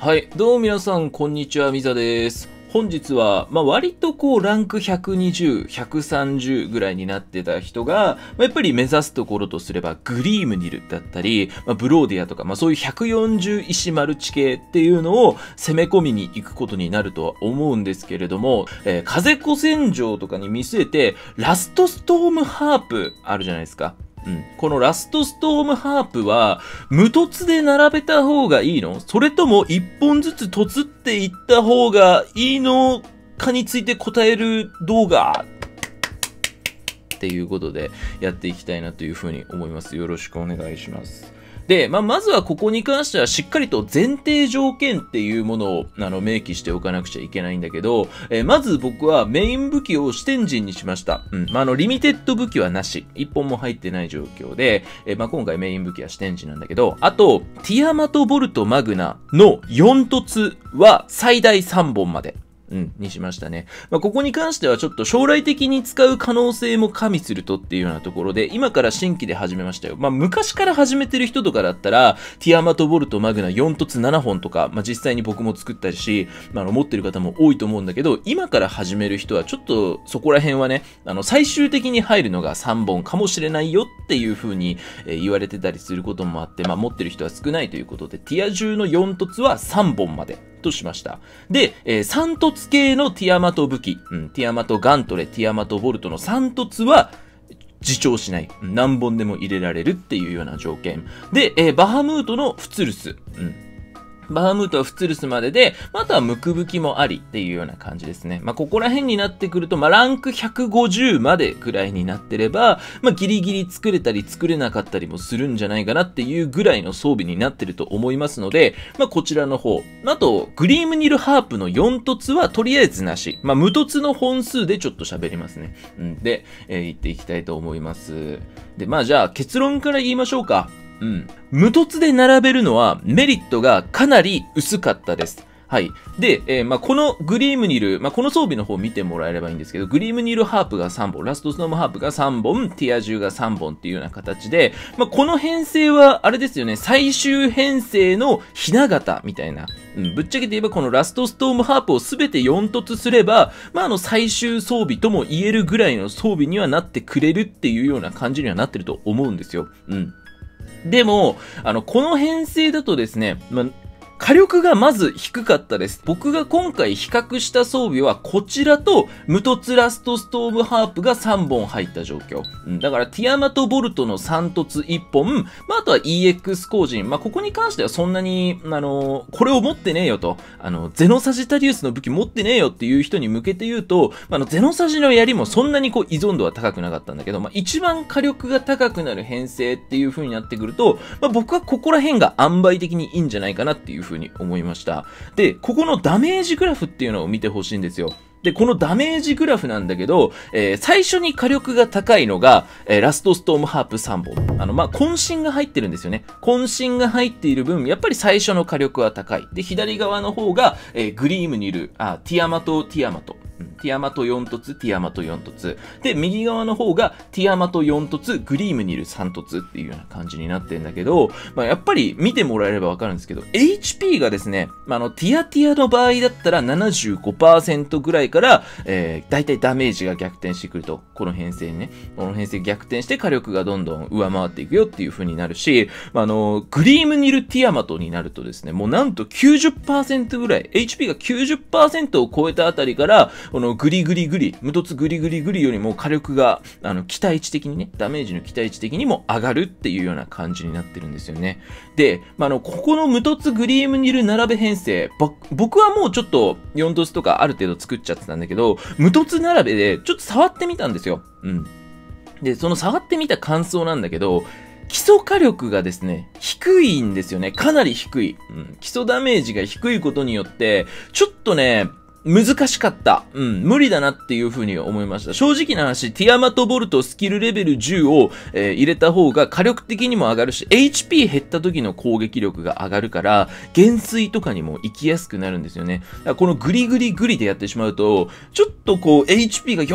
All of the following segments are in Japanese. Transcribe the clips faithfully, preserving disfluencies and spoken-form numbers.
はい。どうも皆さん、こんにちは。みざです。本日は、まあ、割とこう、ランクひゃくにじゅう、ひゃくさんじゅうぐらいになってた人が、まあ、やっぱり目指すところとすれば、グリームニルだったり、まあ、ブローディアとか、まあ、そういうひゃくよんじゅう石マルチ系っていうのを攻め込みに行くことになるとは思うんですけれども、えー、風古戦場とかに見据えて、ラストストームハープあるじゃないですか。うん、このラストストームハープは、無凸で並べた方がいいの？それとも一本ずつ凸っていった方がいいのかについて答える動画っていうことでやっていきたいなというふうに思います。よろしくお願いします。で、まあ、まずはここに関してはしっかりと前提条件っていうものをあの明記しておかなくちゃいけないんだけど、えー、まず僕はメイン武器を四天神にしました。うん。まあ、あの、リミテッド武器はなし。一本も入ってない状況で、えー、まあ、今回メイン武器は四天神なんだけど、あと、ティアマトボルトマグナのよん凸は最大さんぼんまで。うん、にしましたね。まあ、ここに関してはちょっと将来的に使う可能性も加味するとっていうようなところで、今から新規で始めましたよ。まあ、昔から始めてる人とかだったら、ティアマトボルトマグナよん凸ななほんとか、まあ、実際に僕も作ったし、まあ、あの持ってる方も多いと思うんだけど、今から始める人はちょっとそこら辺はね、あの最終的に入るのがさんぼんかもしれないよっていう風に、えー、言われてたりすることもあって、まあ、持ってる人は少ないということで、ティアじゅうのよん凸はさんぼんまで。としました。で、えー、さん凸系のティアマト武器、うん、ティアマトガントレ、ティアマトボルトのさん凸は自重しない。何本でも入れられるっていうような条件。で、えー、バハムートのフツルス。うんバハムートはフツルスまでで、あとはムクブキもありっていうような感じですね。まあ、ここら辺になってくると、まあ、ランクひゃくごじゅうまでくらいになってれば、まあ、ギリギリ作れたり作れなかったりもするんじゃないかなっていうぐらいの装備になってると思いますので、まあ、こちらの方。あと、グリームニルハープのよん凸はとりあえずなし。まあ、無凸の本数でちょっと喋りますね。うん、で、えー、言っていきたいと思います。で、まあ、じゃあ結論から言いましょうか。うん。無凸で並べるのはメリットがかなり薄かったです。はい。で、えー、まあ、このグリームニル、まあ、この装備の方を見てもらえればいいんですけど、グリームニルハープがさんぼん、ラストストームハープがさんぼん、ティアじゅうがさんぼんっていうような形で、まあ、この編成は、あれですよね、最終編成のひな形みたいな。うん、ぶっちゃけて言えばこのラストストームハープをすべてよん凸すれば、まあ、あの最終装備とも言えるぐらいの装備にはなってくれるっていうような感じにはなってると思うんですよ。うん。でも、あの、この編成だとですね、ま、火力がまず低かったです。僕が今回比較した装備はこちらと無凸ラストストームハープがさんぼん入った状況。うん、だからティアマトボルトのさん凸いっぽん、まあ、あとは イーエックス 工人。まあ、ここに関してはそんなに、あのー、これを持ってねえよと、あの、ゼノサジタリウスの武器持ってねえよっていう人に向けて言うと、あの、ゼノサジの槍もそんなにこう依存度は高くなかったんだけど、まあ、一番火力が高くなる編成っていう風になってくると、まあ、僕はここら辺が塩梅的にいいんじゃないかなっていう風にに思いました。で、ここのダメージグラフっていうのを見てほしいんですよ。で、このダメージグラフなんだけど、えー、最初に火力が高いのが、えー、ラストストームハープさんぼん。あの、まあ、渾身が入ってるんですよね。渾身が入っている分、やっぱり最初の火力は高い。で、左側の方が、えー、グリームニル、あ、ティアマト、ティアマト。ティアマトよん凸、ティアマトよん凸。で、右側の方が、ティアマトよん凸、グリームニルさん凸っていうような感じになってるんだけど、まあ、やっぱり見てもらえればわかるんですけど、エイチピー がですね、まあ、あの、ティアティアの場合だったら ななじゅうごパーセント ぐらいから、えー、大体ダメージが逆転してくると。この編成にね。この編成逆転して火力がどんどん上回っていくよっていう風になるし、まあ、あの、グリームニルティアマトになるとですね、もうなんと きゅうじゅっパーセント ぐらい、エイチピー が きゅうじゅっパーセント を超えたあたりから、このグリグリグリ、無凸グリグリグリよりも火力が、あの、期待値的にね、ダメージの期待値的にも上がるっていうような感じになってるんですよね。で、まあ、あの、ここの無凸グリームニル並べ編成、僕はもうちょっとよん凸とかある程度作っちゃってたんだけど、無凸並べでちょっと触ってみたんですよ。うん。で、その触ってみた感想なんだけど、基礎火力がですね、低いんですよね。かなり低い。うん。基礎ダメージが低いことによって、ちょっとね、難しかった。うん。無理だなっていう風に思いました。正直な話、ティアマトボルトスキルレベルじゅうを、えー、入れた方が火力的にも上がるし、エイチピー 減った時の攻撃力が上がるから、減衰とかにも行きやすくなるんですよね。だからこのグリグリグリでやってしまうと、ちょっとこう、エイチピー がよっ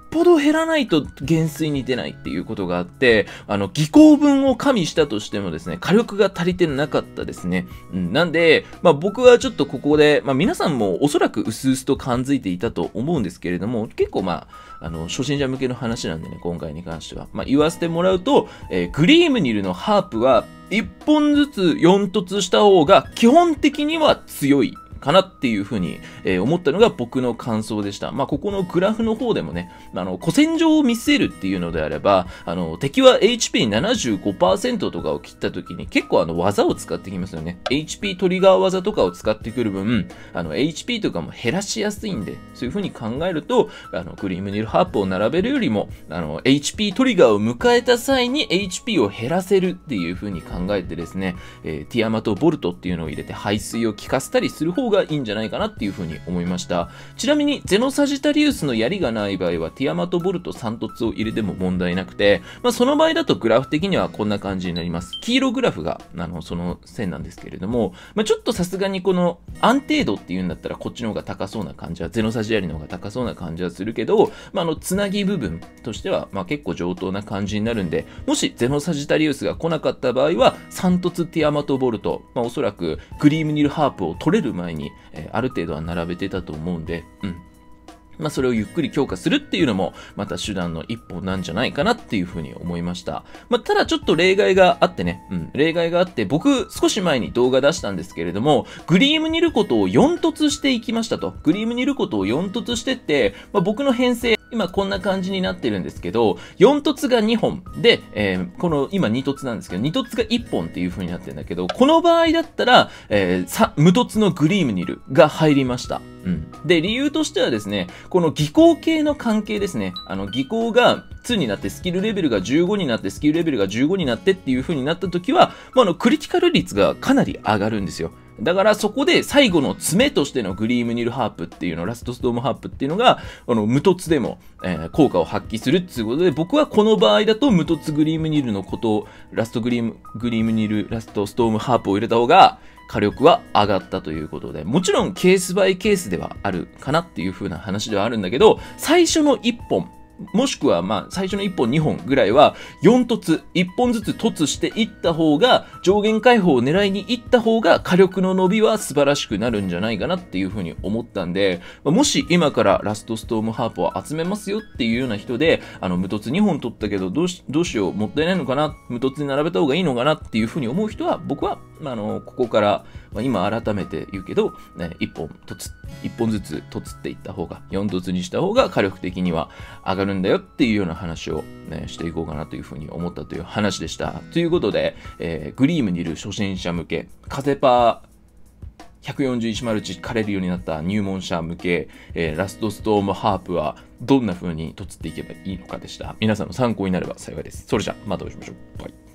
ぽど減らないと減衰に出ないっていうことがあって、あの、技巧分を加味したとしてもですね、火力が足りてなかったですね。うん、なんで、まあ僕はちょっとここで、まあ皆さんもおそらく薄々と感づいていたと思うんですけれども、結構まあ、あの、初心者向けの話なんでね、今回に関しては。まあ言わせてもらうと、えー、グリームニルのハープはいっぽんずつよん凸した方が基本的には強いかなっていうふうに、えー、思ったのが僕の感想でした。まあ、ここのグラフの方でもね、あの、古戦場を見据えるっていうのであれば、あの、敵は エイチピーななじゅうごパーセント とかを切った時に結構あの、技を使ってきますよね。エイチピー トリガー技とかを使ってくる分、あの、エイチピー とかも減らしやすいんで、そういうふうに考えると、あの、グリームニルハープを並べるよりも、あの、エイチピー トリガーを迎えた際に エイチピー を減らせるっていうふうに考えてですね、えー、ティアマとボルトっていうのを入れて排水を効かせたりする方がいいんじゃないかなっていうふうに思いました。ちなみにゼノサジタリウスの槍がない場合はティアマとボルトさん凸を入れても問題なくて、まあ、その場合だとグラフ的にはこんな感じになります。黄色グラフがあのその線なんですけれども、まあ、ちょっとさすがにこの安定度っていうんだったらこっちの方が高そうな感じは、ゼノサジ槍の方が高そうな感じはするけど、まあ、あのつなぎ部分としてはまあ結構上等な感じになるんで、もしゼノサジタリウスが来なかった場合はさん凸ティアマとボルト、まあ、おそらくグリームニルハープを取れる前に、えー、ある程度は並べてたと思うんで、うん。まあそれをゆっくり強化するっていうのもまた手段の一歩なんじゃないかなっていうふうに思いました。まあただちょっと例外があってね、うん、例外があって僕少し前に動画出したんですけれども、グリームニルコトをよん凸していきましたと。グリームニルコトをよん凸してって、まあ僕の編成今こんな感じになってるんですけど、よん凸がにほんで、えー、この今に凸なんですけど、に凸がいっぽんっていう風になってるんだけど、この場合だったら、えー、さ無凸のグリームニルが入りました。うん。で、理由としてはですね、この技巧系の関係ですね。あの、技巧がにになってスキルレベルがじゅうごになってスキルレベルがじゅうごになってっていう風になった時は、まあ、あの、クリティカル率がかなり上がるんですよ。だからそこで最後の詰めとしてのグリームニルハープっていうの、ラストストームハープっていうのが、あの、無凸でも、えー、効果を発揮するっていうことで、僕はこの場合だと無凸グリームニルのことを、ラストグリーム、グリームニル、ラストストームハープを入れた方が、火力は上がったということで、もちろんケースバイケースではあるかなっていう風な話ではあるんだけど、最初のいっぽん、もしくは、まあ、最初のいっぽん、にほんぐらいは、よん凸、いっぽんずつ凸していった方が、上限解放を狙いに行った方が、火力の伸びは素晴らしくなるんじゃないかなっていうふうに思ったんで、もし今からラストストームハープを集めますよっていうような人で、あの、無凸にほん取ったけど、どうし、どうしよう、もったいないのかな、無凸に並べた方がいいのかなっていうふうに思う人は、僕は、あの、ここから、まあ、今改めて言うけど、ね、いっぽん凸、いっぽんずつ凸っていった方が、よん凸にした方が火力的には上がるんだよっていうような話を、ね、していこうかなというふうに思ったという話でした。ということで、えー、グリームにいる初心者向け、風パーひゃくよんじゅういちマルチ枯れるようになった入門者向け、えー、ラストストームハープはどんな風に凸っていけばいいのかでした。皆さんの参考になれば幸いです。それじゃあまたお会いしましょう。バイ。